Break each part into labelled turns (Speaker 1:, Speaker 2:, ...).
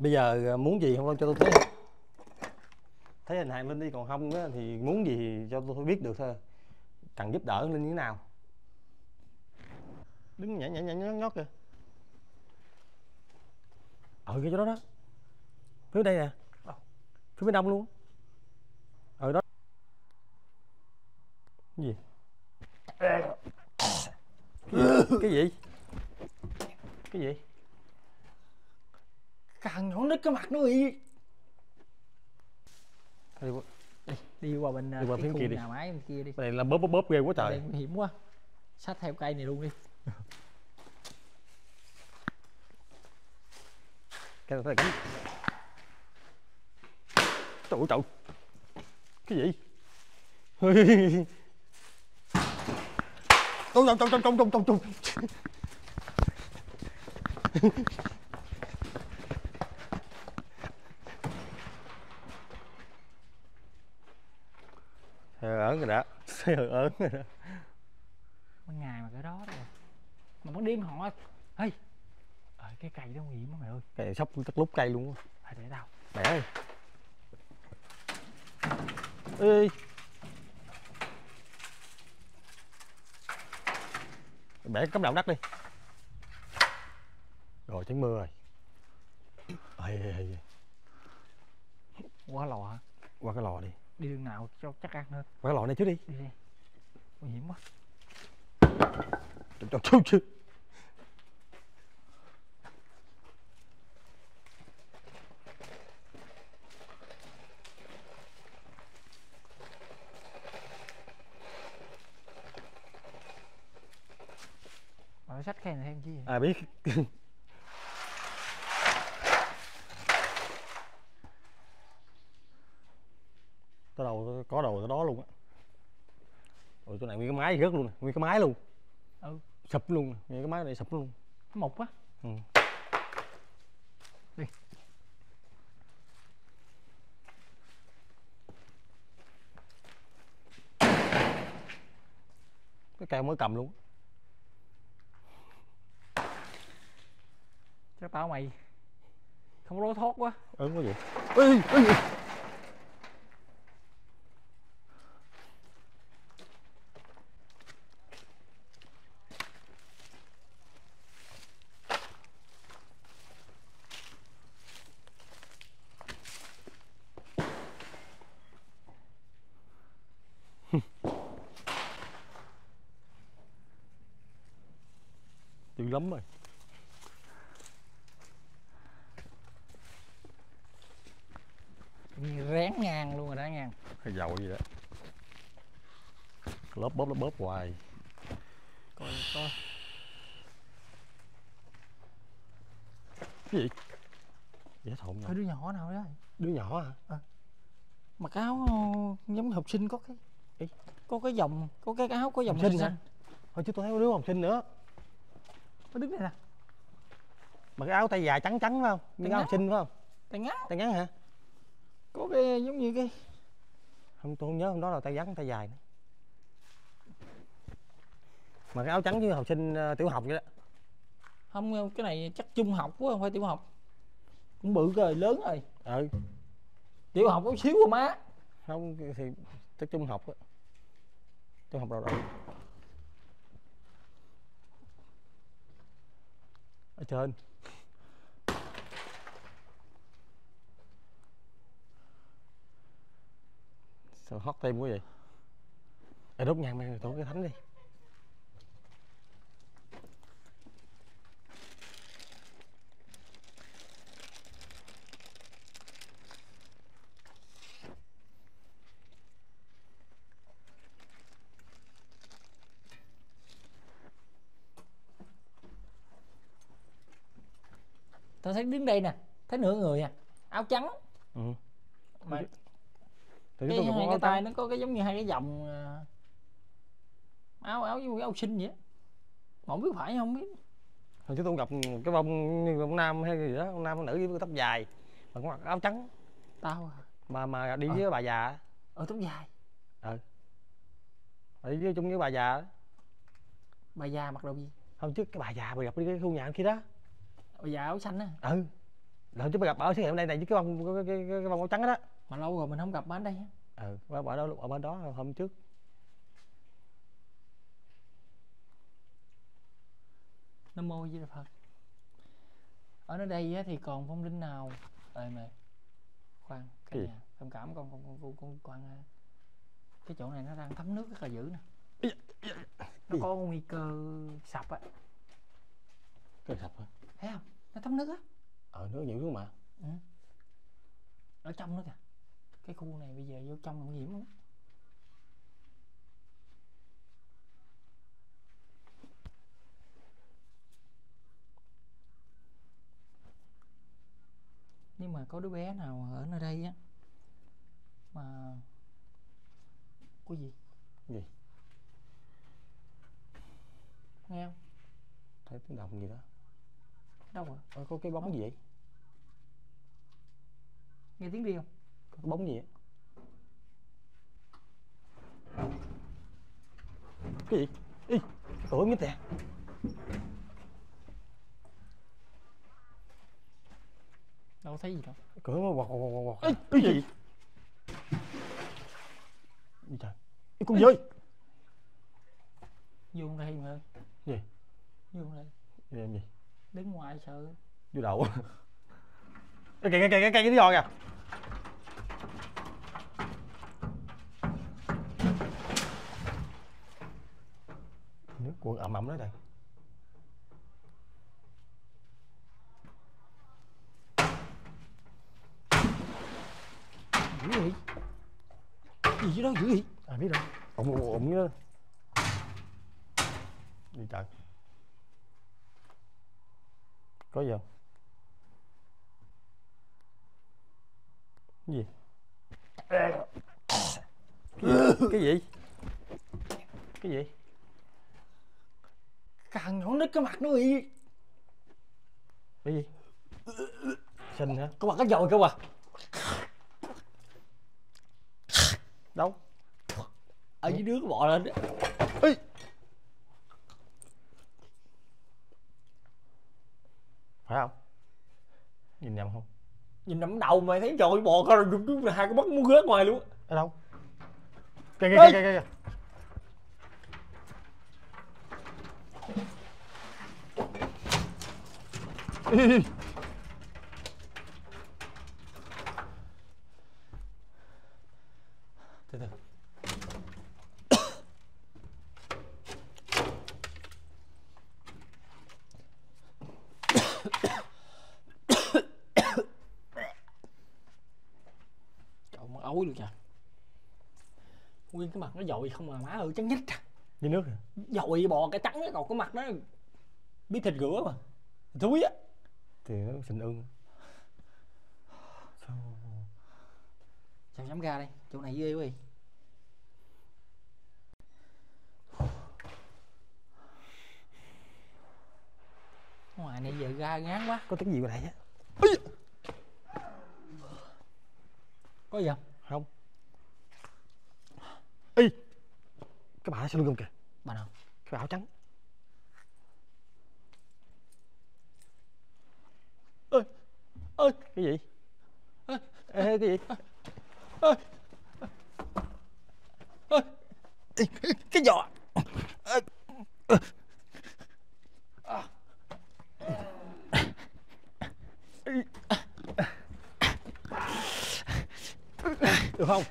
Speaker 1: Bây giờ muốn gì không cho tôi thấy, thấy hình hàng Linh đi, còn không á thì muốn gì thì cho tôi biết được thôi. Cần giúp đỡ Linh như thế nào. Đứng nhảy nhảy nhảy nhót nhót kìa. Cái chỗ đó đó, phía đây nè, phía bên đông luôn. Đó. Cái gì? Cái gì? Cái gì?
Speaker 2: Càng nhỏ nít cái mặt nó bị.
Speaker 1: Đi
Speaker 2: qua bên
Speaker 1: đi qua
Speaker 2: cái
Speaker 1: phía
Speaker 2: khu
Speaker 1: kia đi.
Speaker 2: nhà máy bên kia đi.
Speaker 1: Cái này là bóp bóp bóp ghê quá trời.
Speaker 2: Đây nguy hiểm quá. Xách theo cây này luôn đi.
Speaker 1: Cái này cái... Trời ơi trời. Cái gì? Trong. Ớn rồi đó. Ớn rồi đó.
Speaker 2: Ban ngày mà cái đó rồi. Mà ban đêm họ ê, cái cây đó nguy hiểm lắm mày ơi.
Speaker 1: Cái này sắp tất lúc cây luôn á.
Speaker 2: Để tao.
Speaker 1: Mẹ ơi. Ê. Bẻ cắm đầu đất đi. Rồi tránh mưa rồi.
Speaker 2: Qua lò hả?
Speaker 1: Qua cái lò đi.
Speaker 2: Đi đường nào cho chắc ăn hơn.
Speaker 1: Qua cái lò này trước đi.
Speaker 2: Đi đi. Nguy hiểm quá.
Speaker 1: Trời.
Speaker 2: Mà xách khay này thêm chi vậy?
Speaker 1: Biết. Có đầu tới đó luôn á. Rồi chỗ này nguyên cái máy rớt luôn nè, nguyên cái máy luôn. Sụp luôn, nguyên cái máy này sụp luôn.
Speaker 2: Nó mục á. Đi.
Speaker 1: Cái cây mới cầm luôn.
Speaker 2: Chắc tao mày không có lối thoát quá.
Speaker 1: Ớn quá vậy. Dữ lắm rồi.
Speaker 2: Rén ngang luôn rồi đó ngang.
Speaker 1: Hay dầu gì đó. Lớp bóp hoài.
Speaker 2: Coi.
Speaker 1: Cái gì? Dễ thộn vậy.
Speaker 2: Đứa nhỏ nào đó.
Speaker 1: Đứa nhỏ hả?
Speaker 2: Mặc áo giống như học sinh có cái dòng, có cái áo có dòng
Speaker 1: học sinh hả? Thôi chứ tôi thấy đứa học sinh nữa.
Speaker 2: Nó đứng đây nè.
Speaker 1: Mà cái áo tay dài trắng trắng phải không? Như áo học sinh phải không? Tay ngắn hả?
Speaker 2: Có cái giống như cái.
Speaker 1: Không, tôi không nhớ, hôm đó là tay ngắn tay dài nữa. Mà cái áo trắng như học sinh tiểu học vậy đó.
Speaker 2: Không, cái này chắc trung học quá, không phải tiểu học. Cũng bự rồi, lớn rồi. Tiểu học có xíu mà má.
Speaker 1: Không thì chắc trung học á. Trung học rồi. Ở trên. Sao hót tim quá vậy? Đốt nhang mang tổ cái thánh đi.
Speaker 2: Tao thấy đứng đây nè, thấy nửa người áo trắng. Mà cái hai cái tay nó có cái giống như hai cái vòng áo như áo sinh vậy. Mà không biết phải không biết.
Speaker 1: Hồi chứ tôi gặp cái bông như ông nam hay gì đó, ông nam ông nữ với tóc dài mà có mặc áo trắng.
Speaker 2: Tao
Speaker 1: mà đi với bà già.
Speaker 2: Tóc dài.
Speaker 1: Đi với chung với bà già đó.
Speaker 2: Bà già mặc đồ gì?
Speaker 1: Hôm trước cái bà già bà gặp đi cái khu nhà kia đó.
Speaker 2: Bà già áo xanh á.
Speaker 1: Lần chúng ta gặp ở xét nghiệm đây này với cái bông cái bông màu trắng đó.
Speaker 2: Mà lâu rồi mình không gặp ở đây.
Speaker 1: Ở bên đó hôm trước.
Speaker 2: Nam mô Di Đà Phật. Ở nơi đây á, thì còn phong linh nào? Mày khoan, cả nhà thông cảm con khoan. Cái chỗ này nó đang thấm nước rất là dữ nè. Nó có nguy cơ sập á.
Speaker 1: Cái sập hả?
Speaker 2: Thấy không? Nó thấm nước á.
Speaker 1: Nước nhiều xuống mà.
Speaker 2: Ở trong nữa kìa. Cái khu này bây giờ vô trong nguy hiểm lắm. Nhưng mà có đứa bé nào ở nơi đây á mà có gì?
Speaker 1: Gì?
Speaker 2: Nghe không?
Speaker 1: Thấy tiếng động gì đó.
Speaker 2: Đâu rồi?
Speaker 1: Có cái bóng gì vậy?
Speaker 2: Nghe tiếng đi không?
Speaker 1: Có cái bóng gì vậy? Cái gì? Ý, cửa mít nè.
Speaker 2: Đâu thấy gì đâu.
Speaker 1: Cửa nó quạt. Cái gì? Gì trời? Cái con dơi.
Speaker 2: Vô đây mà ơi.
Speaker 1: Gì?
Speaker 2: Vô đây.
Speaker 1: Làm gì?
Speaker 2: Đứng ngoài sợ.
Speaker 1: Vô đầu. Kìa cái giò kìa. Nước cuộn ẩm ẩm đó đây.
Speaker 2: Dữ gì? Gì chứ đó dữ gì?
Speaker 1: Biết đâu. Ụng như đó. Đi trời. Có gì không? Cái gì? Cái gì? Cái gì?
Speaker 2: Càng nhỏ nít cái mặt nó bị.
Speaker 1: Cái gì? Xinh hả?
Speaker 2: Có mặt cái dồi cơ à?
Speaker 1: Đâu?
Speaker 2: Ở dưới nước bò lên đó.
Speaker 1: Ê! Phải không? Nhìn nhầm không?
Speaker 2: Nhìn nằm đầu mày thấy dồi bò coi rồi hai cái mắt muốn rớt ngoài luôn.
Speaker 1: Ở đâu? Kìa.
Speaker 2: Từ từ. Trời mắt ối luôn trời. Nguyên cái mặt nó dội không mà má ơi trắng nhách à.
Speaker 1: Dưới nước hả?
Speaker 2: Dội bò cái trắng còn cái mặt nó biết thịt rửa mà. Thúi á.
Speaker 1: Thì nó xịn ương.
Speaker 2: Sao dám ra đây? Chỗ này ghê quá. Ngoài này giờ ra ngán quá.
Speaker 1: Có tiếng gì ngoài đây á?
Speaker 2: Có gì không?
Speaker 1: Không. Ê! Cái bà sau lưng không kìa.
Speaker 2: Bà nào?
Speaker 1: Cái bà áo trắng. Ơi! Cái gì? Ê, cái gì?
Speaker 2: Cái giò.
Speaker 1: Được không?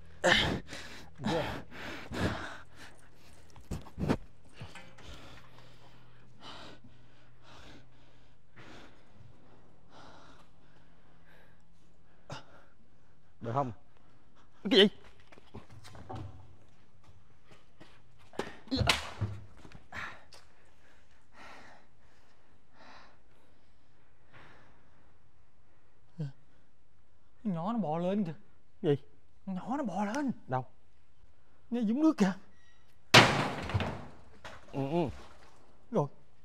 Speaker 1: Được không? Cái gì?
Speaker 2: Nhỏ nó bò lên kìa.
Speaker 1: Gì?
Speaker 2: Nhỏ nó bò lên.
Speaker 1: Đâu?
Speaker 2: Nghe dũng nước kìa.
Speaker 1: Rồi.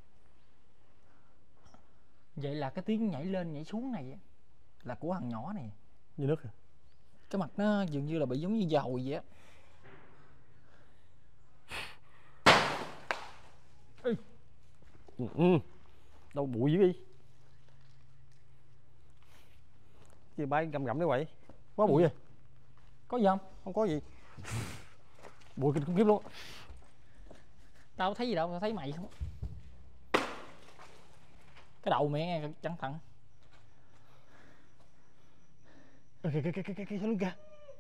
Speaker 2: Vậy là cái tiếng nhảy lên nhảy xuống này là của thằng nhỏ này.
Speaker 1: Như nước hả?
Speaker 2: Cái mặt nó dường như là bị giống như dầu vậy á.
Speaker 1: Đâu bụi dữ đi. gì bay gầm gầm đấy vậy, quá bụi rồi.
Speaker 2: Có gì không?
Speaker 1: Không có gì. Bụi kinh khủng khiếp luôn.
Speaker 2: Tao thấy gì đâu, tao thấy mày không. Cái đầu mày nghe cẩn thận.
Speaker 1: Cái luôn kìa.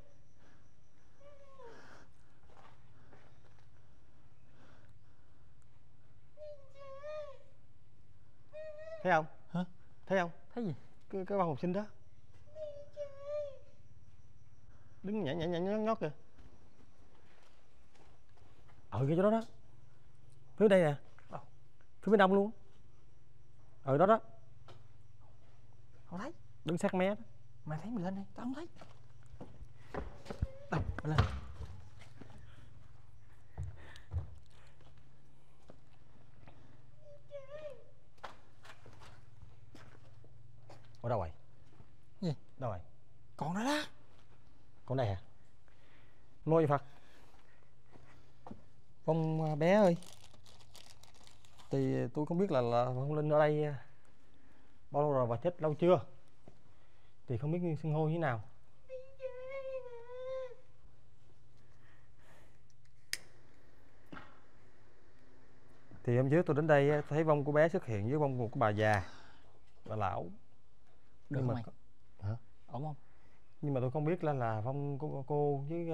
Speaker 1: Thấy không?
Speaker 2: Hả?
Speaker 1: Thấy không?
Speaker 2: Thấy gì?
Speaker 1: Cái bao học sinh đó đứng nhảy nhót nhót kìa. Cái chỗ đó đó, phía đây nè, phía bên đông luôn. Đó đó.
Speaker 2: Không thấy.
Speaker 1: Đứng sát mé đó.
Speaker 2: Mày thấy mày lên đây, tao không thấy. Đâu, mày lên.
Speaker 1: Ở đâu rồi?
Speaker 2: Gì?
Speaker 1: Đâu rồi?
Speaker 2: Còn đó đó.
Speaker 1: Con này hả? Lôi Phật. Con bé ơi, thì tôi không biết là con Linh ở đây bao lâu rồi và chết lâu chưa, thì không biết xưng hô như thế nào. Thì hôm trước tôi đến đây thấy vong của bé xuất hiện với vong của bà già, bà lão.
Speaker 2: Được
Speaker 1: Nhưng
Speaker 2: không
Speaker 1: mà
Speaker 2: mày?
Speaker 1: hả?
Speaker 2: Ổn không?
Speaker 1: Nhưng mà tôi không biết là vong của cô với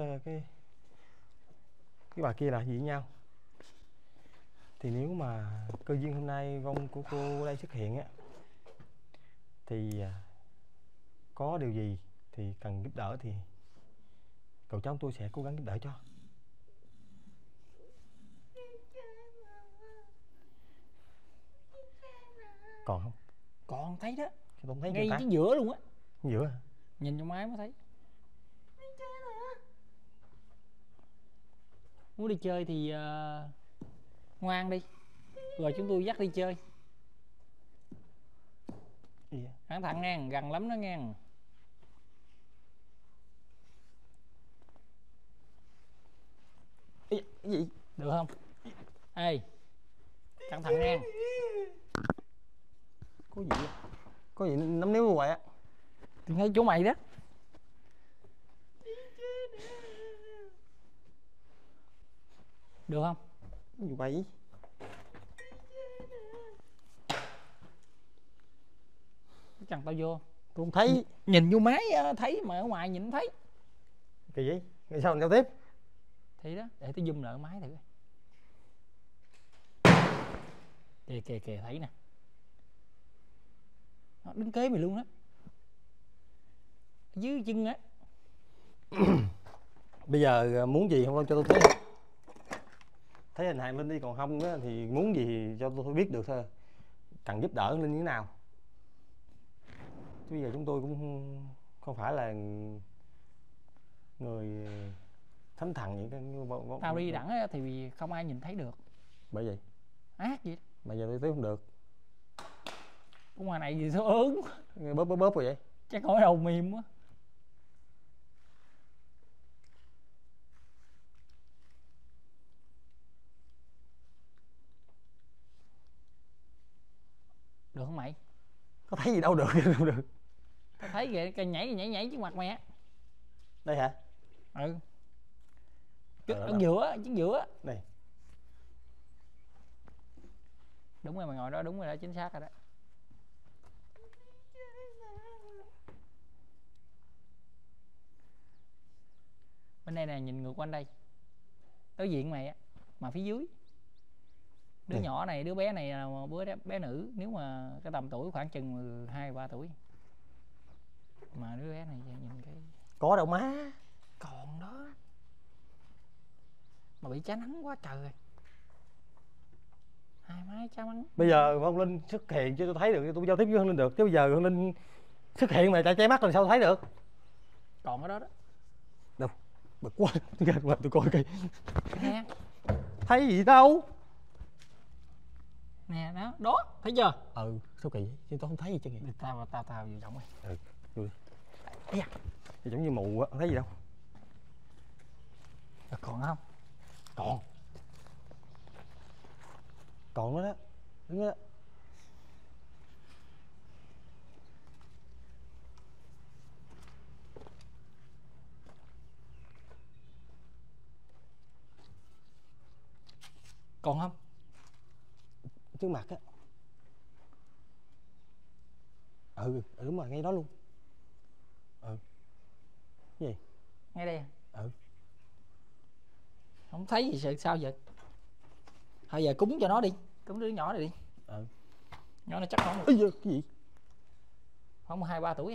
Speaker 1: cái bà kia là gì với nhau. Thì nếu mà cơ duyên hôm nay vong của cô ở đây xuất hiện á, thì có điều gì thì cần giúp đỡ thì cậu cháu tôi sẽ cố gắng giúp đỡ cho. Còn không?
Speaker 2: Còn thấy đó.
Speaker 1: Tôi không thấy
Speaker 2: ngay
Speaker 1: ta.
Speaker 2: chính giữa luôn á.
Speaker 1: Giữa hả?
Speaker 2: Nhìn trong máy mới thấy. Muốn đi chơi thì ngoan đi, rồi chúng tôi dắt đi chơi.
Speaker 1: Gì vậy?
Speaker 2: Cẩn thận nghe, gần lắm đó nghe.
Speaker 1: Cái gì?
Speaker 2: Được không? Ê, cẩn thận nghe.
Speaker 1: Có gì vậy? Có gì nắm níu hoài á.
Speaker 2: Thì ngay chỗ mày đó. Được không?
Speaker 1: Cái gì vậy?
Speaker 2: Chẳng tao vô.
Speaker 1: Tôi không thấy.
Speaker 2: Nhìn vô máy thấy mà ở ngoài nhìn không thấy.
Speaker 1: Kỳ gì? Ngày sao mình giao tiếp?
Speaker 2: Thì đó, để tôi zoom lại máy thử. Kìa thấy nè. Nó đứng kế mày luôn đó. Dưới chân á.
Speaker 1: Bây giờ muốn gì không cho tôi thấy. Thấy hình hài Linh đi, còn không á thì muốn gì thì cho tôi biết được thôi. Cần giúp đỡ Linh như thế nào. Chứ bây giờ chúng tôi cũng không phải là người thánh thần những cái như
Speaker 2: Tao đi đẳng á thì không ai nhìn thấy được.
Speaker 1: Bởi vậy
Speaker 2: Ác vậy.
Speaker 1: mà giờ tôi tiếp không được.
Speaker 2: Ở ngoài này gì số ớn.
Speaker 1: Bóp rồi vậy.
Speaker 2: Chắc hỏi đầu mềm quá. Được không mày?
Speaker 1: Có thấy gì đâu được. Không được.
Speaker 2: Tao thấy kìa, cái nhảy trước mặt mày á.
Speaker 1: Đây hả?
Speaker 2: Ừ. Ở giữa, chính giữa.
Speaker 1: Này.
Speaker 2: Đúng rồi, mày ngồi đó đúng rồi đó, chính xác rồi đó. Bên đây nè, nhìn ngược quanh đây. Đối diện mày á, mà phía dưới. Đứa nhỏ này, đứa bé này là bé nữ, nếu mà cái tầm tuổi khoảng chừng 12-13 tuổi. Mà đứa bé này nhìn cái
Speaker 1: Có đâu má.
Speaker 2: còn đó. Mà bị cháy nắng quá trời rồi. Hai má cháy nắng.
Speaker 1: Bây giờ Hương Linh xuất hiện chứ tôi thấy được, tôi giao tiếp với Hương Linh được. Chứ bây giờ Hương Linh xuất hiện mà cháy mắt rồi sao tôi thấy được.
Speaker 2: Còn ở đó đó.
Speaker 1: Đâu? Bực quá. Tôi coi kìa.
Speaker 2: Nè.
Speaker 1: Thấy gì đâu.
Speaker 2: Nè đó, đó, thấy chưa?
Speaker 1: Sao kỳ vậy? Chứ tôi không thấy gì chứ.
Speaker 2: Tao vừa giọng rồi.
Speaker 1: Vui. Ây da. Thì giống như mù á, không thấy gì đâu.
Speaker 2: Còn không?
Speaker 1: Còn nó đó. Đứng đó.
Speaker 2: Còn không?
Speaker 1: Trước mặt á. Đúng rồi, ngay đó luôn. Cái gì?
Speaker 2: Ngay đây à?
Speaker 1: Ừ.
Speaker 2: Không thấy gì sao vậy? Thôi giờ cúng cho nó đi, cúng đứa nhỏ này đi. Nhỏ nó chắc không được.
Speaker 1: Cái gì?
Speaker 2: Không 2-3 tuổi à?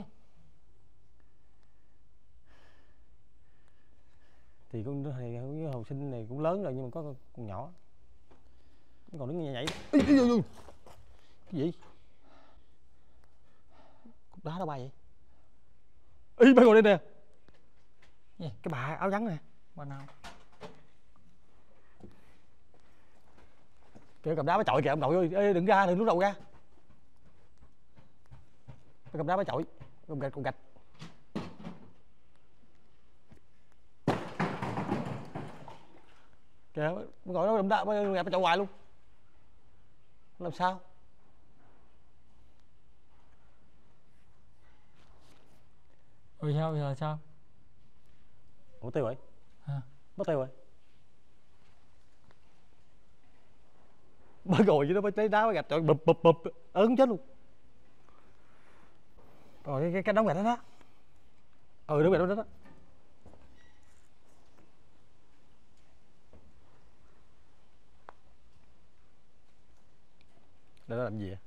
Speaker 1: Thì con này học sinh này cũng lớn rồi nhưng mà có con nhỏ. Còn đứng nhảy. Cái gì? Cục đá đâu bay vậy? Bay ngồi đây nè.
Speaker 2: Gì?
Speaker 1: Cái bà áo trắng nè.
Speaker 2: Bà nào?
Speaker 1: Kìa cầm đá bá chọi kìa ông nội ơi. Ê, đừng lúc đầu ra. Cầm đá bá chọi. Cầm gạch. Kìa, ngồi đó đâm đá bá chọi hoài luôn. Làm sao?
Speaker 2: Rồi sao giờ sao?
Speaker 1: Ủa tiêu rồi?
Speaker 2: Hả?
Speaker 1: Mất tiêu rồi. Mới ngồi dưới đó mới lấy đá mới gạch trời bụp ớn chết luôn. Rồi cái đống gạch đó đó. Đống gạch đó. Để nó làm gì vậy?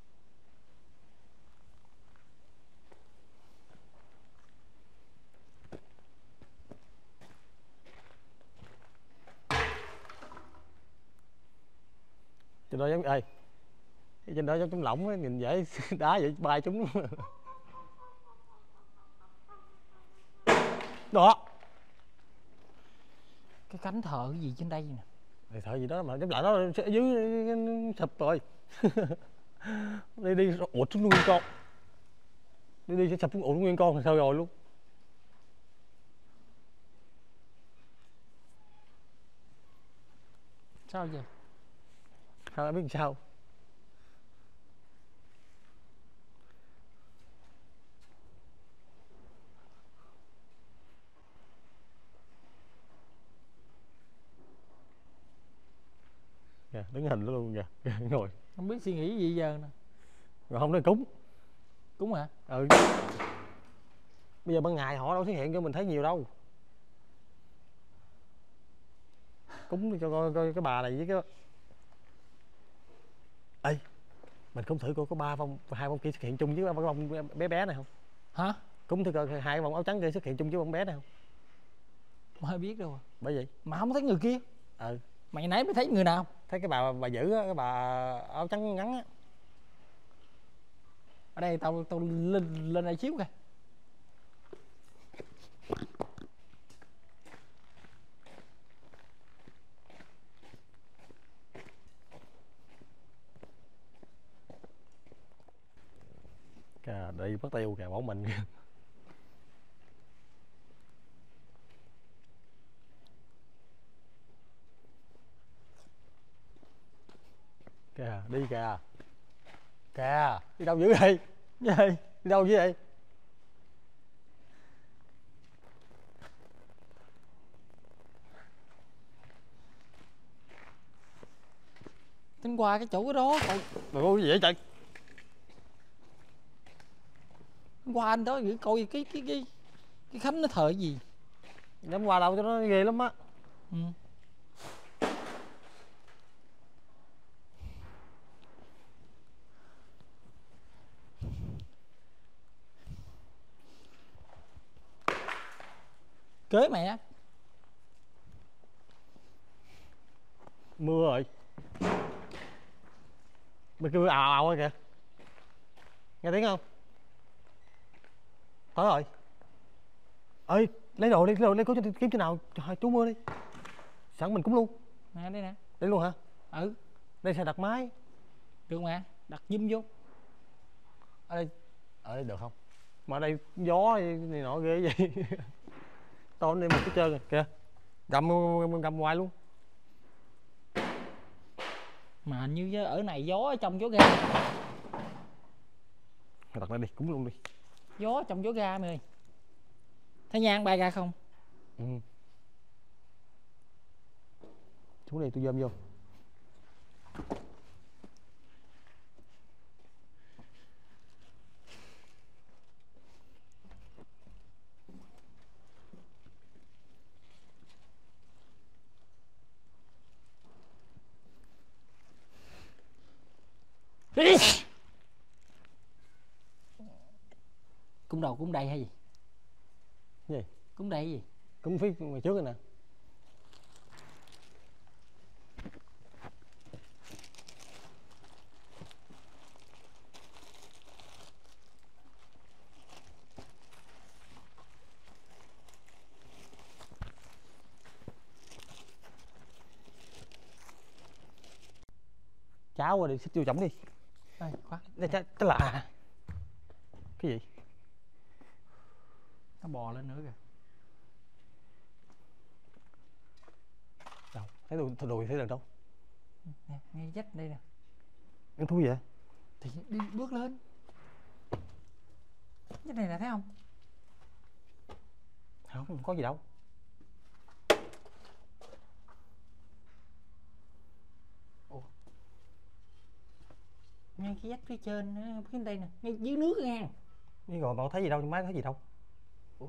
Speaker 1: Trên đó giống trên đó giống trống lỏng á, nhìn dễ đá vậy bay chúng. Đó.
Speaker 2: Cái cánh thợ cái gì trên đây nè?
Speaker 1: Thì thợ gì đó mà giống lại đó dưới sụp rồi. đi ụt xuống nguyên con. Đi sẽ sụp xuống ụt nguyên con thì sao rồi luôn.
Speaker 2: Sao vậy?
Speaker 1: Sao em biết sao? Kìa, đứng hình đó luôn kìa. Ngồi.
Speaker 2: Không biết suy nghĩ gì giờ nè.
Speaker 1: Rồi không nói cúng.
Speaker 2: Cúng hả?
Speaker 1: Bây giờ ban ngày họ đâu xuất hiện cho mình thấy nhiều đâu. Cúng cho coi cái bà này với cái. Ê, mình không thử coi có hai bông kia xuất hiện chung với cái bông bé này không?
Speaker 2: Hả?
Speaker 1: Cúng thử coi hai cái bông áo trắng kia xuất hiện chung với bông bé này không?
Speaker 2: Không ai biết đâu à.
Speaker 1: Bởi vậy
Speaker 2: Mà không thấy người kia. Mày nãy mới thấy người nào?
Speaker 1: Thấy cái bà giữ á, cái bà áo trắng ngắn á.
Speaker 2: Ở đây tao lên đây xíu kìa.
Speaker 1: Kìa, đi mất tiêu kìa, bỏ mình kìa. Kìa, đi kìa. Kìa, đi đâu dữ vậy? Gì? Đi đâu dữ vậy?
Speaker 2: Tính qua cái chỗ đó cậu.
Speaker 1: Mày mua gì vậy trời?
Speaker 2: Qua anh đó gửi coi cái Khánh nó thợ gì.
Speaker 1: Dám qua đâu cho nó ghê lắm á.
Speaker 2: Kế mẹ.
Speaker 1: Mưa rồi. Mày kêu ào ào kìa. Nghe tiếng không? Tới rồi. Ơi, lấy đồ đi, lấy cố cho kiếm chỗ nào cho chú mưa đi. Sẵn mình cúng luôn.
Speaker 2: Nè đây nè.
Speaker 1: Đây luôn hả?
Speaker 2: Đây
Speaker 1: sẽ đặt máy.
Speaker 2: Được mà, đặt zoom vô.
Speaker 1: Ở đây được không? Mà ở đây gió này nọ ghê vậy. To đây một cái trơn kìa. Gầm ngoài luôn.
Speaker 2: Mà hình như ở này gió ở trong gió ga.
Speaker 1: Đặt lại đi, cúng luôn đi.
Speaker 2: Gió trong gió ga mày ơi. Thấy nhang bay ra không?
Speaker 1: Xuống đây tôi dơm vô.
Speaker 2: Cúng đầu cúng đây hay gì?
Speaker 1: Gì?
Speaker 2: Cúng đây hay gì?
Speaker 1: Cúng phía ngoài trước rồi nè. Cháo qua đi, xích vô chổng đi.
Speaker 2: Ê, khoan.
Speaker 1: Đây cái lạ. Cái gì?
Speaker 2: Nó bò lên nữa kìa.
Speaker 1: Đâu? Thấy đùi thấy lần đâu?
Speaker 2: Nè, ngay dách đây nè.
Speaker 1: Ăn thui vậy?
Speaker 2: Thì đi bước lên. Dách này nè, thấy không?
Speaker 1: Không có gì đâu.
Speaker 2: Ủa? Ngay cái dách phía trên phía đây nè, ngay dưới nước nha.
Speaker 1: Đi rồi mà không thấy gì đâu, máy thấy gì đâu.
Speaker 2: Ủa?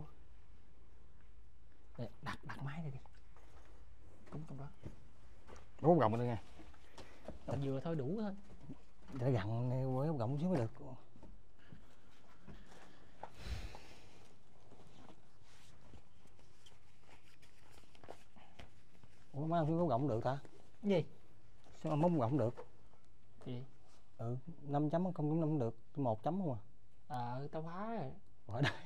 Speaker 2: Để đặt máy này đi. Cũng trong đó.
Speaker 1: Có một gọng nữa nha.
Speaker 2: Tao vừa thôi đủ thôi.
Speaker 1: Để gặn với một gọng xíu mới được. Ủa má không có gọng được ta?
Speaker 2: Cái gì?
Speaker 1: Sao mà móc gọng được?
Speaker 2: Gì?
Speaker 1: 5 chấm không cũng 5 được, 1 chấm không à?
Speaker 2: Tao phá rồi.
Speaker 1: Ở đây.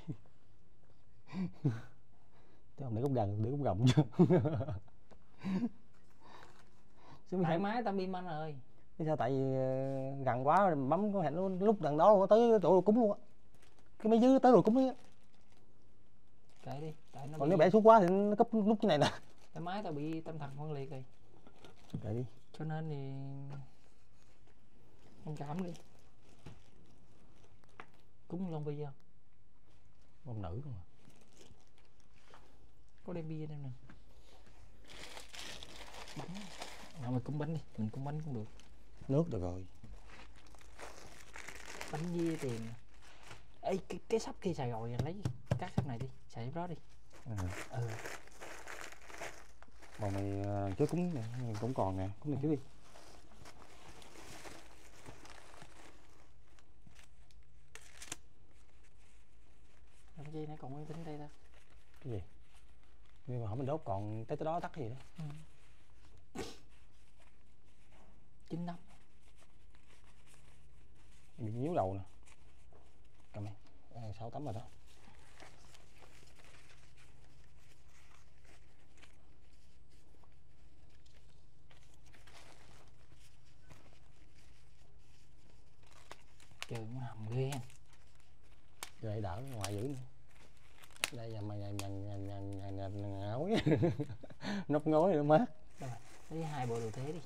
Speaker 1: Chứ không để góc gần, để góc gọng chứ.
Speaker 2: Tại máy tao pin anh ơi.
Speaker 1: Thế sao? Tại vì gần quá bấm có hẹn lúc gần đó tới chỗ đồ cúng luôn á. Cái mấy dưới tới đồ cúng ấy á.
Speaker 2: Kệ đi, tại nó
Speaker 1: Còn nếu bẻ xuống quá thì nó cấp nút như này nè.
Speaker 2: Cái máy tao bị tâm thần phân liệt rồi.
Speaker 1: Kệ đi.
Speaker 2: Cho nên thì thông cảm đi. Cúng lon bia không?
Speaker 1: Ông nữ không à?
Speaker 2: Có đem bia đây nè. Bánh. Nào mày cúng bánh đi, mình cúng bánh cũng được.
Speaker 1: Nước được rồi.
Speaker 2: Bánh bia tiền. Ê, cái sắp kia xài rồi, lấy các sắp này đi, xài cái đó đi.
Speaker 1: Còn mày trước cúng nè, cũng còn nè, cúng này trước đi.
Speaker 2: Làm gì nãy còn nguyên tính đây ta?
Speaker 1: Cái gì? Nhưng mà hỏi mình đốt còn tới đó tắt gì đó.
Speaker 2: 9 năm.
Speaker 1: Bị nhíu đầu nè. Cầm này, 6 tấm rồi đó.
Speaker 2: Trời nó hầm ghê.
Speaker 1: Rồi đỡ ngoài dữ nữa. Đây là mày ngói. Nóc ngói nữa mát.
Speaker 2: Rồi, lấy 2 bộ đồ thế đi.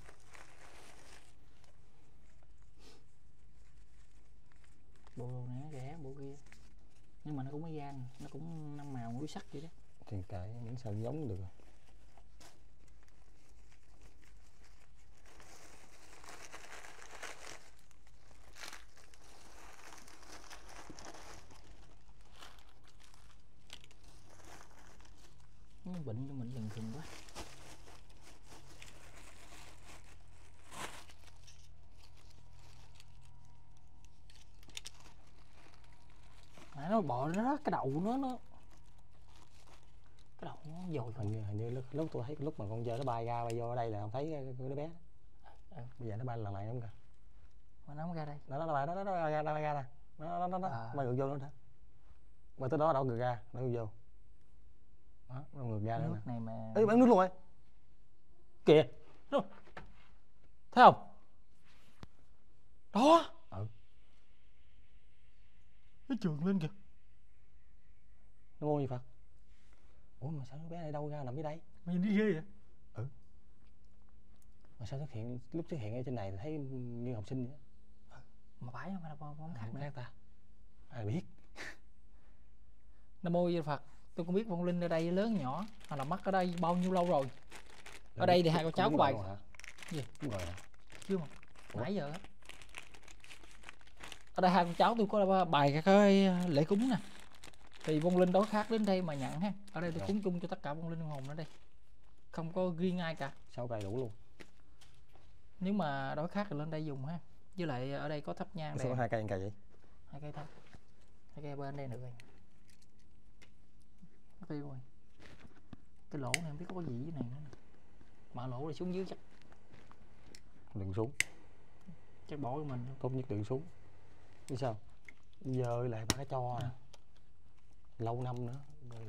Speaker 2: Bộ đồ này nó rẻ bộ kia. Nhưng mà nó cũng mới gian, nó cũng 5 màu núi sắt vậy đó.
Speaker 1: Thì kệ miễn sao giống được rồi.
Speaker 2: Bệnh cho mình lần khùng quá. Nó bò nó cái đầu nó cái đầu nó dồi.
Speaker 1: Hình như lúc tôi thấy lúc mà con dơ nó bay vô ở đây là không thấy cái đứa bé. Bây giờ nó bay lần này đúng không?
Speaker 2: Mà nó ra đây.
Speaker 1: Nó bay ra nè. Nó bay ngược vô nữa. Mà tới đó đổ ngược ra, đổ vô. Đó, nó ngược ra nữa nè.
Speaker 2: Này mà.
Speaker 1: Ê, bán nước luôn rồi. Kìa.
Speaker 2: Thấy không? Đó. Nó trườn lên kìa.
Speaker 1: Nó ngon gì Phật? Ủa mà sao đứa bé này đâu ra nằm dưới đây?
Speaker 2: Mày đi ghê vậy?
Speaker 1: Mà sao lúc xuất hiện ở trên này thì thấy như học sinh vậy?
Speaker 2: Mà phải không khác nữa.
Speaker 1: Khác ta? Ai biết?
Speaker 2: Nam mô Di Đà Phật. Tôi không biết vong linh ở đây lớn nhỏ hoặc là mắc ở đây bao nhiêu lâu rồi. Ở đây thì hai con cháu của bà.
Speaker 1: Gì? Đúng rồi hả?
Speaker 2: Chưa mà.
Speaker 1: Ủa?
Speaker 2: Nãy giờ á. Ở đây hai con cháu tôi có bài cái lễ cúng nè. Thì vong linh đối khác đến đây mà nhận ha. Ở đây tôi
Speaker 1: Rồi.
Speaker 2: cúng chung cho tất cả vong linh hương hồn ở đây. Không có riêng ai cả.
Speaker 1: 6 cây đủ luôn.
Speaker 2: Nếu mà đối khác thì lên đây dùng ha. Với lại ở đây có thắp nhang
Speaker 1: Sao có
Speaker 2: đèn.
Speaker 1: 2 cây ăn cày vậy?
Speaker 2: 2 cây thôi. 2 cây bên đây nữa rồi. Nó tiêu rồi. Cái lỗ này không biết có gì dưới này nữa nè. Mở lỗ này xuống dưới chắc
Speaker 1: Đừng xuống.
Speaker 2: chắc bỏ cái mình luôn.
Speaker 1: Tốt nhất đừng xuống. Biết sao? Giờ lại ba cái cho à. Lâu năm nữa. Rồi...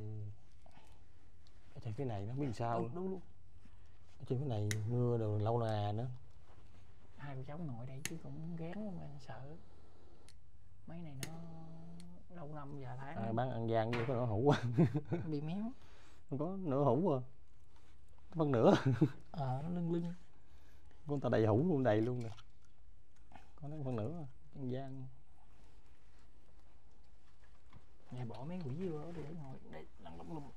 Speaker 1: Ở trên cái này nó biết sao.
Speaker 2: Đúng luôn.
Speaker 1: Ở trên cái này mưa rồi lâu nà nữa.
Speaker 2: Hai cô cháu nội đây chứ cũng ghén mà sợ. Mấy này nó lâu năm vài tháng.
Speaker 1: Bán ăn gian như có nửa hũ.
Speaker 2: Bị méo.
Speaker 1: Không có nửa hũ à. Phân nửa.
Speaker 2: Nó lưng lưng.
Speaker 1: Con ta đầy hũ luôn, đầy luôn nè. Có nó phân nửa ăn gian.
Speaker 2: Nhà bỏ mấy quỷ vô đó để ngồi đây lăn lông lum.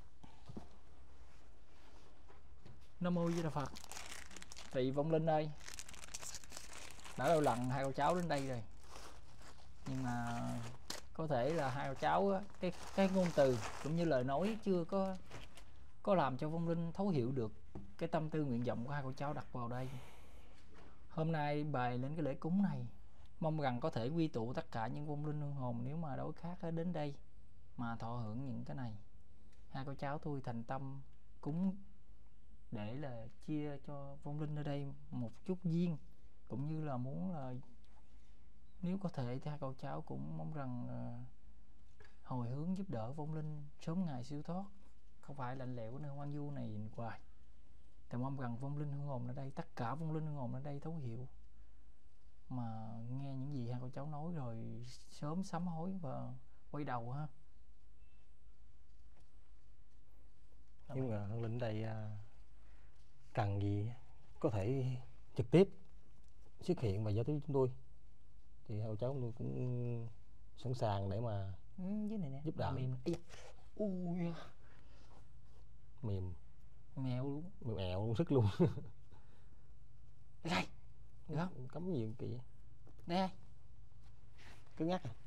Speaker 2: Nam mô Di Đà Phật. Thì vong linh ơi, đã lâu lần hai cô cháu đến đây rồi, nhưng mà có thể là hai cô cháu á, cái ngôn từ cũng như lời nói chưa có làm cho vong linh thấu hiểu được cái tâm tư nguyện vọng của hai cô cháu đặt vào đây. Hôm nay bài lên cái lễ cúng này, mong rằng có thể quy tụ tất cả những vong linh hương hồn nếu mà đối khác đến đây mà thọ hưởng những cái này. Hai cô cháu tôi thành tâm cúng để là chia cho vong linh ở đây một chút duyên, cũng như là muốn là nếu có thể thì hai cậu cháu cũng mong rằng hồi hướng giúp đỡ vong linh sớm ngày siêu thoát, không phải lạnh lẽo của nơi hoang vu này hoài. Thì mong rằng vong linh hương hồn ở đây, tất cả vong linh hương hồn ở đây thấu hiểu mà nghe những gì hai cậu cháu nói rồi sớm sám hối và quay đầu ha.
Speaker 1: Nhưng mà hương linh ở đây cần gì có thể trực tiếp xuất hiện và giao tiếp với chúng tôi, thì hai cháu tôi cũng sẵn sàng để mà
Speaker 2: dưới này nè
Speaker 1: giúp đỡ.
Speaker 2: Mềm. Ui,
Speaker 1: mềm
Speaker 2: mèo luôn,
Speaker 1: mềm ẹo luôn, sức luôn.
Speaker 2: đây được không?
Speaker 1: Cấm gì kỳ vậy?
Speaker 2: Đây
Speaker 1: Cứ ngắt à.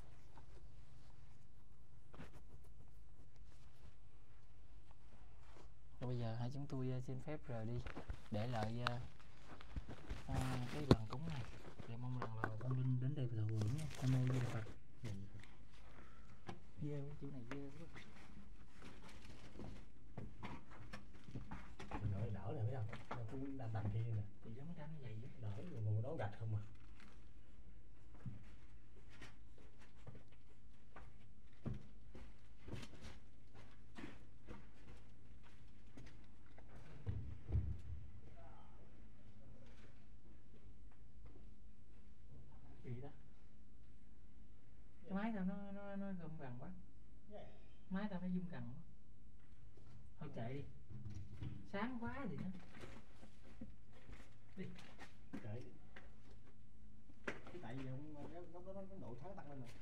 Speaker 2: Rồi bây giờ hai chúng tôi xin phép rời đi để lại cái lần cúng này, để mong rằng là vong linh đến đây và thọ hưởng nha. Nam mô Di Đà Phật. Ghê quá, chỗ này ghê quá.
Speaker 1: Đỡ đỡ này thấy không? Cũng đành kia nè.
Speaker 2: Thì nó mới đánh như vậy á.
Speaker 1: Đỡ ngồi đó gạch không à.
Speaker 2: Gì đó? Cái máy tao nó gầm gằn quá. Máy tao nó rung gằn quá. Thôi chạy đi. Sáng quá gì nữa. Đi.
Speaker 1: Kệ. Tại vì góc đó nó độ sáng tăng lên rồi.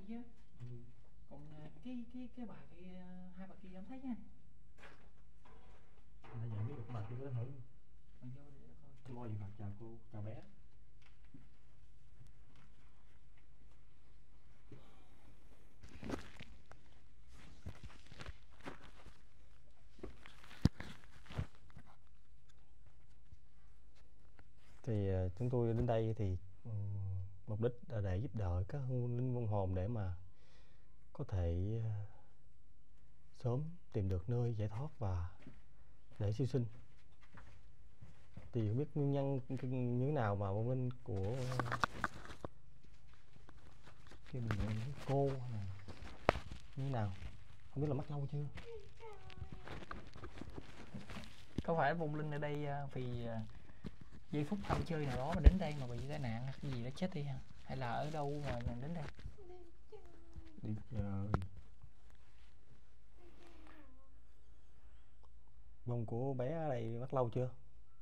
Speaker 2: chứ. Còn cái bà kia, hai bà kia không thấy nha.
Speaker 1: Nãy giờ biết được bà kia có đến thử.
Speaker 2: Mình vô để coi.
Speaker 1: Ngồi gì Phật, chào cô, chào bé. Thì chúng tôi đến đây thì mục đích là để giúp đỡ các hương linh vong hồn để mà có thể sớm tìm được nơi giải thoát và để siêu sinh. Thì không biết nguyên nhân như thế nào mà vong linh của cái cô này như thế nào, không biết là mắc lâu chưa.
Speaker 2: Có phải vong linh ở đây vì giây phút ham chơi nào đó mà đến đây mà bị tai nạn hay cái gì đó chết đi hả? Hay là ở đâu mà đến đây?
Speaker 1: Đi chơi. Vong của bé ở đây mắc lâu chưa?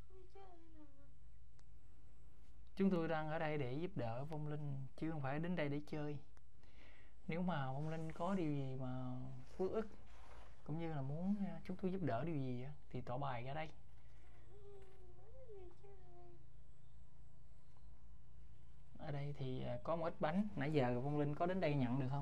Speaker 2: Chúng tôi đang ở đây để giúp đỡ vong linh chứ không phải đến đây để chơi. Nếu mà vong linh có điều gì mà phước ức cũng như là muốn chúng tôi giúp đỡ điều gì thì tỏ bài ra đây. Ở đây thì có một ít bánh. Nãy giờ vong linh có đến đây nhận được không?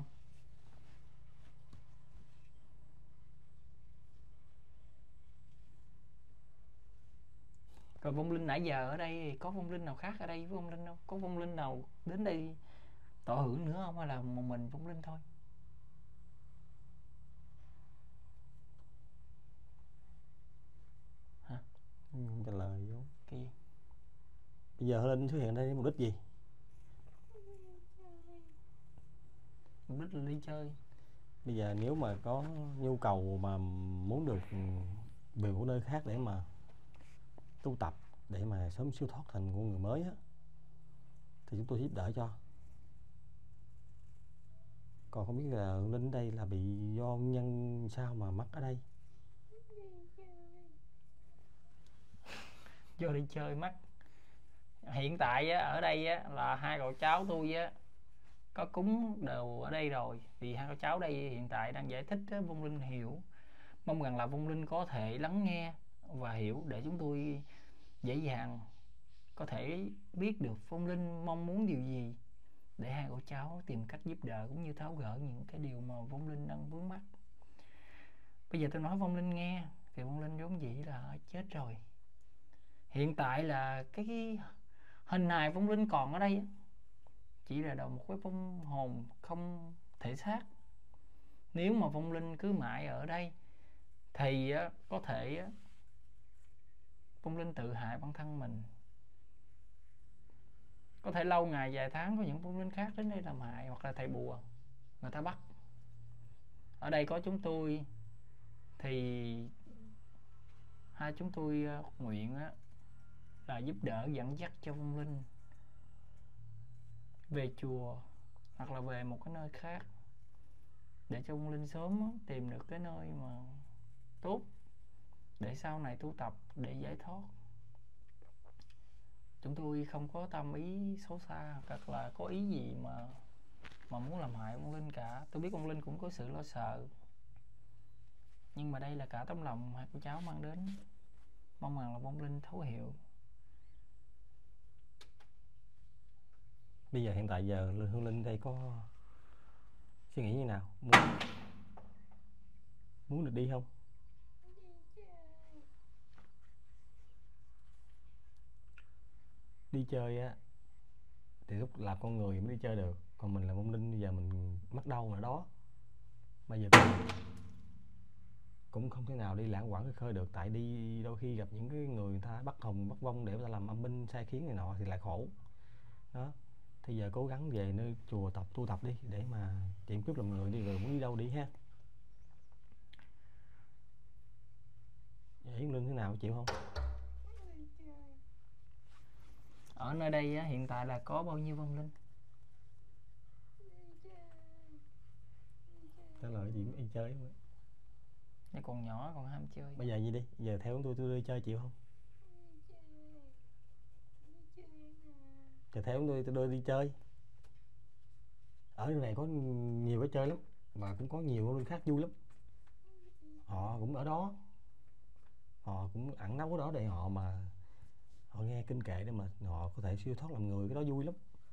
Speaker 2: Còn vong linh nãy giờ ở đây thì có vong linh nào khác ở đây với vong linh không? Có vong linh nào đến đây tỏ hưởng nữa không? Hay là một mình vong linh thôi? Hả?
Speaker 1: Không trả lời đúng.
Speaker 2: Cái gì?
Speaker 1: Bây giờ Linh xuất hiện đây mục đích gì?
Speaker 2: Mục đích là đi chơi.
Speaker 1: Bây giờ nếu mà có nhu cầu mà muốn được về một nơi khác để mà tu tập, để mà sớm siêu thoát thành con người mới á, thì chúng tôi giúp đỡ cho. Còn không biết là Linh đây là bị do nguyên nhân sao mà mắc ở đây?
Speaker 2: Do đi chơi mắc. Hiện tại á, ở đây á, là hai cậu cháu tôi á, có cúng đều ở đây rồi. Vì hai cậu cháu đây hiện tại đang giải thích á, vong linh hiểu. Mong rằng là vong linh có thể lắng nghe và hiểu để chúng tôi dễ dàng có thể biết được vong linh mong muốn điều gì, để hai cậu cháu tìm cách giúp đỡ cũng như tháo gỡ những cái điều mà vong linh đang vướng mắc. Bây giờ tôi nói vong linh nghe thì vong linh vốn dĩ là chết rồi. Hiện tại là cái hình hài vong linh còn ở đây chỉ là một cái vong hồn không thể xác. Nếu mà vong linh cứ mãi ở đây thì có thể vong linh tự hại bản thân mình. Có thể lâu ngày vài tháng có những vong linh khác đến đây làm hại, hoặc là thầy bùa người ta bắt. Ở đây có chúng tôi thì hai chúng tôi nguyện là giúp đỡ dẫn dắt cho vong linh về chùa hoặc là về một cái nơi khác, để cho vong linh sớm tìm được cái nơi mà tốt để sau này tu tập để giải thoát. Chúng tôi không có tâm ý xấu xa hoặc là có ý gì mà muốn làm hại vong linh cả. Tôi biết vong linh cũng có sự lo sợ, nhưng mà đây là cả tấm lòng hai cô cháu mang đến. Mong rằng là vong linh thấu hiểu.
Speaker 1: Bây giờ hiện tại giờ Hương Linh đây có suy nghĩ như nào? Muốn được đi không? Đi chơi á thì lúc là con người mới đi chơi được, còn mình là vong linh bây giờ mình mắc đâu ở đó. Bây giờ cũng không thể nào đi lãng quảng cái khơi được, tại đi đôi khi gặp những cái người ta bắt hồn bắt vong để người ta làm âm binh sai khiến này nọ thì lại khổ đó. Thì giờ cố gắng về nơi chùa tu tập đi, để mà tìm kiếp làm người đi, rồi muốn đi đâu đi ha. Vậy Linh thế nào, chịu không?
Speaker 2: Ở nơi đây hiện tại là có bao nhiêu vong linh?
Speaker 1: Trả lời gì đi chơi mà.
Speaker 2: Nó còn nhỏ còn ham chơi.
Speaker 1: Bây giờ gì đi, giờ theo tôi đi chơi chịu không? Giờ theo tôi đưa đi chơi. ở nơi này có nhiều cái chơi lắm, và cũng có nhiều nơi khác vui lắm. Họ cũng ở đó, họ cũng ẩn náu ở đó để họ nghe kinh kệ để mà họ có thể siêu thoát làm người, cái đó vui lắm.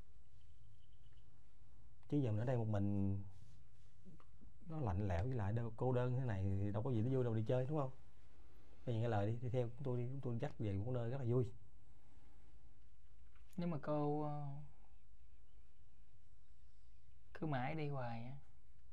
Speaker 1: Chứ giờ mình ở đây một mình nó lạnh lẽo với lại cô đơn thế này thì đâu có gì nó vui đâu đi chơi, đúng không? Bây giờ nghe lời đi theo chúng tôi đi, chúng tôi dắt về một nơi rất là vui.
Speaker 2: Nếu mà cô cứ mãi đi hoài á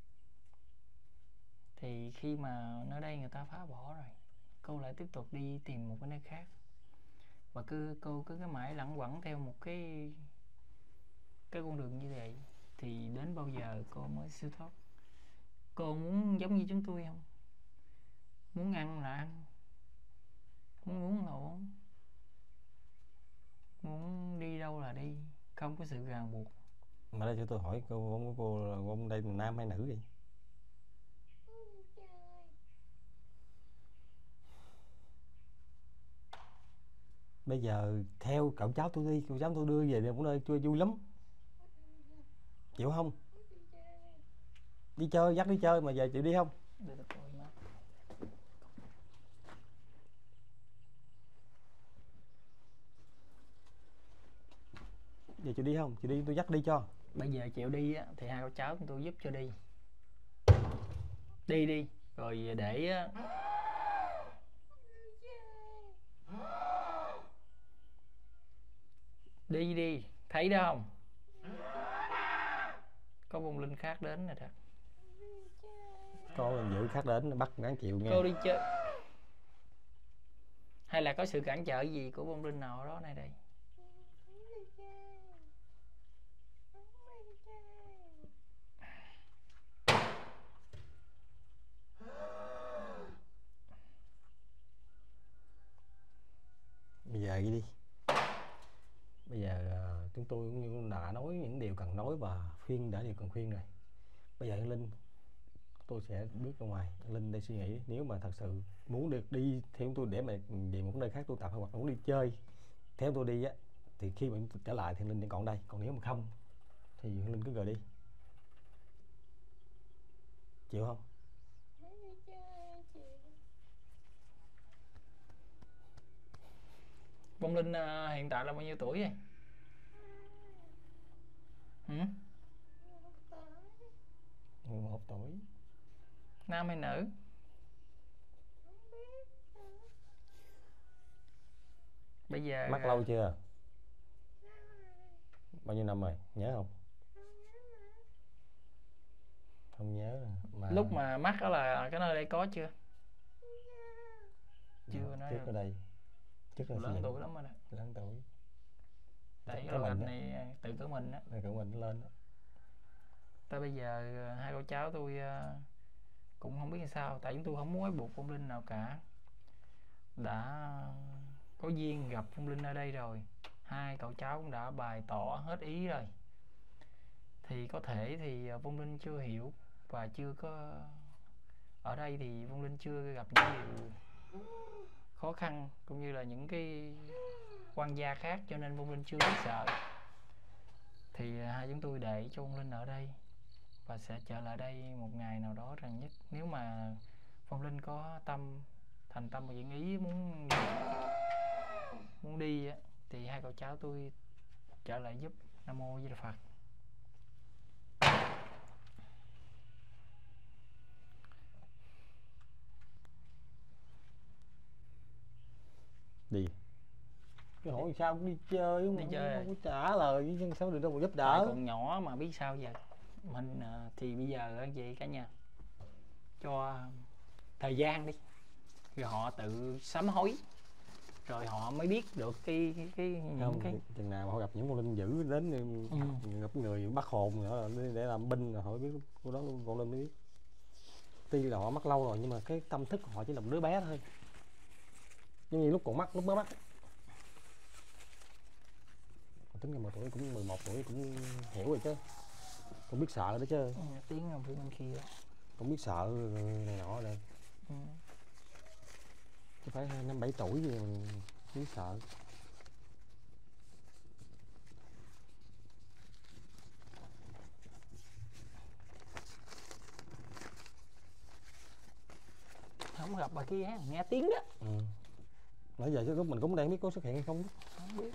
Speaker 2: thì khi mà nơi đây người ta phá bỏ rồi, cô lại tiếp tục đi tìm một cái nơi khác, và cô cứ cái mãi lẳng quẩn theo một cái con đường như vậy, thì đến bao giờ cô mới siêu thoát? Cô muốn giống như chúng tôi không? Muốn ăn là ăn, muốn uống là uống, muốn đi đâu là đi, không có sự ràng buộc.
Speaker 1: Mà đây cho tôi hỏi cô là ông đây là nam hay nữ vậy? Bây giờ theo cậu cháu tôi đi, cậu cháu tôi đưa về một nơi vui lắm, chịu không? Đi chơi, dắt đi chơi mà giờ chịu đi không?
Speaker 2: Để tôi coi má.
Speaker 1: Giờ chịu đi không? Chịu đi tôi dắt đi cho.
Speaker 2: Bây giờ chịu đi á thì hai con cháu tôi giúp cho đi. Đi rồi để đi thấy đó không? Có vong linh khác đến rồi đó.
Speaker 1: Có dữ khác đến nó bắt đáng chịu nghe.
Speaker 2: Cô đi chơi hay là có sự cản trở gì của vong linh nào đó này đây?
Speaker 1: Bây giờ đi. Bây giờ chúng tôi cũng như đã nói những điều cần nói và khuyên đã điều cần khuyên rồi. Bây giờ Linh, tôi sẽ bước ra ngoài. Linh đây suy nghĩ, nếu mà thật sự muốn được đi theo tôi để mà về một nơi khác tu tập hoặc muốn đi chơi theo tôi đi á, thì khi mà trở lại thì Linh vẫn còn đây. Còn nếu mà không thì Linh cứ rời đi. Chịu không?
Speaker 2: Vong linh hiện tại là bao nhiêu tuổi vậy? Ừ?
Speaker 1: 11 tuổi.
Speaker 2: Nam hay nữ? Bây giờ
Speaker 1: Mắc lâu chưa? Bao nhiêu năm rồi? Nhớ không? Không nhớ mà.
Speaker 2: Lúc mà mắc đó là cái nơi đây có chưa? Chưa nói
Speaker 1: trước ở đây. Trước là
Speaker 2: lớn tuổi lắm rồi đó.
Speaker 1: Lớn tuổi.
Speaker 2: Tại cái gạch này tự của mình á.
Speaker 1: Tự mình lên đó.
Speaker 2: Tới bây giờ hai cô cháu tôi cũng không biết làm sao, tại chúng tôi không muốn ép buộc vong linh nào cả. Đã có duyên gặp vong linh ở đây rồi, hai cậu cháu cũng đã bày tỏ hết ý rồi, thì có thể thì vong linh chưa hiểu và chưa có ở đây thì vong linh chưa gặp những điều khó khăn cũng như là những cái quan gia khác, cho nên vong linh chưa biết sợ. Thì hai chúng tôi để cho vong linh ở đây và sẽ trở lại đây một ngày nào đó gần nhất. Nếu mà vong linh có thành tâm và diễn ý muốn đi á, thì hai cậu cháu tôi trở lại giúp. Nam mô Di Đà Phật.
Speaker 1: Đi. Cái hỏi sao cũng đi chơi
Speaker 2: đi chơi
Speaker 1: không có trả lời chứ sao được đâu mà giúp đỡ.
Speaker 2: Tại còn nhỏ mà biết sao giờ. Mình thì bây giờ anh chị cả nhà cho thời gian đi, rồi họ tự sám hối, rồi họ mới biết được những cái
Speaker 1: chừng nào mà họ gặp những con linh dữ đến gặp người bắt hồn nữa để làm binh rồi họ biết, cô đó con linh mới biết. Tuy là họ mắc lâu rồi nhưng mà cái tâm thức của họ chỉ là một đứa bé thôi, giống như lúc còn mắc, lúc mới mắc. Tính ngày 10 tuổi cũng 11 tuổi cũng hiểu rồi chứ, cũng biết sợ đó chứ.
Speaker 2: Tiếng không phía bên kia
Speaker 1: cũng biết sợ này nọ rồi. Chứ phải 5-7 tuổi gì mình biết sợ.
Speaker 2: không gặp bà kia nghe tiếng đó.
Speaker 1: Nãy giờ lúc mình cũng đang biết có xuất hiện hay không.
Speaker 2: Không biết.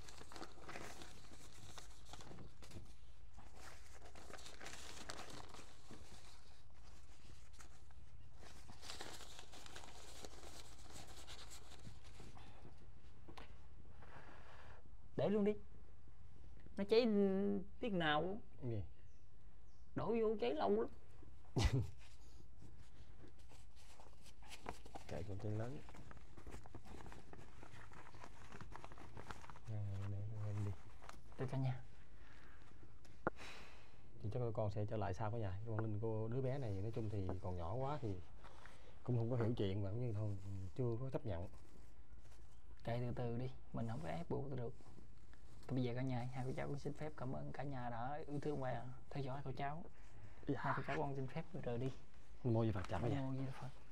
Speaker 2: Để luôn đi, nó cháy tiết nào
Speaker 1: Gì?
Speaker 2: đổ vô cháy lâu lắm.
Speaker 1: Kệ con chân lớn. Đi.
Speaker 2: Từ cả nhà.
Speaker 1: Thì chắc con sẽ trở lại sau cả nhà. Con Linh cô đứa bé này nói chung thì còn nhỏ quá thì cũng không có hiểu chuyện mà cũng như thôi chưa có chấp nhận.
Speaker 2: Kệ từ từ đi, mình không có ép buộc được. Bây giờ cả nhà, hai cô cháu con xin phép cảm ơn cả nhà đã yêu thương và theo dõi cô cháu. Hai cô cháu con xin phép rời đi.
Speaker 1: Mô Di Phật chậm cả nhà.
Speaker 2: Mô Di Phật.